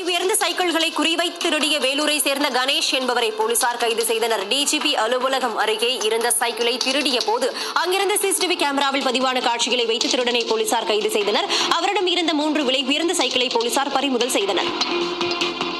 உயர்ந்த சைக்கிள்களை குறிவைத்து திருடிய வேலூரை சேர்ந்த கணேஷ் என்பவரை போலீசார் கைது செய்தனர். டிஜிபி அலுவலகம் அருகே இருந்த சைக்கிளை திருடிய போது அங்கிருந்த சிசிடிவி கேமராவில் பதிவான காட்சிகளை வைத்து திருடனை போலீசார் கைது செய்தனர். அவரிடம் இருந்த 3 விலை உயர்ந்த சைக்கிளை போலீசார் பறிமுதல் செய்தனர்.